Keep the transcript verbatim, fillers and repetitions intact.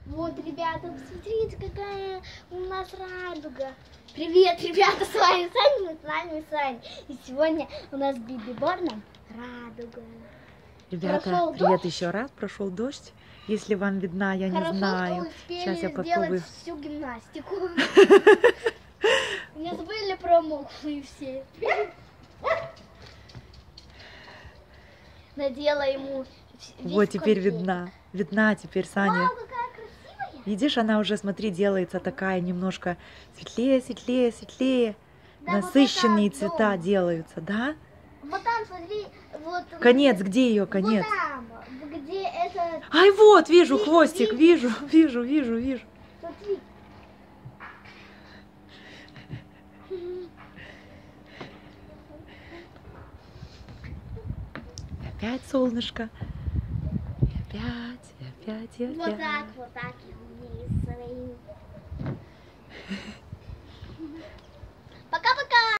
Вот, ребята, посмотрите, какая у нас радуга. Привет, ребята, с вами Саня, мы с вами Саня. И сегодня у нас в Бибиборном радуга. Ребята, прошел привет дождь? Еще раз. Прошел дождь. Если вам видна, я Хорошо, не знаю. Сейчас я попробую. Всю гимнастику. Не забыли промокшие все. Надела ему. Вот теперь видна. Видна теперь, Саня. Вау, какая красивая. Видишь, она уже, смотри, делается такая немножко светлее, светлее, светлее. Да, насыщенные вот цвета дом. Делаются, да? Вот там, смотри, вот. Конец, где ее конец? Вот там, где это. Ай, вот, вижу Видишь, хвостик, видишь? вижу, вижу, вижу, вижу. Смотри. Опять солнышко. И опять, и опять, и опять. Вот так, вот так.